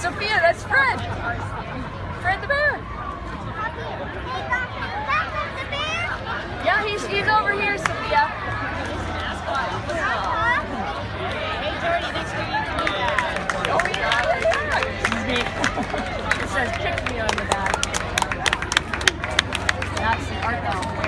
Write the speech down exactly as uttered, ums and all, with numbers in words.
Sophia, that's Fred. Fred the bear. Yeah, he's he's over here, Sophia. Hey, Jordy, thanks for using me. Oh yeah, yeah. It says "kick me" on the back. That's the Argyle.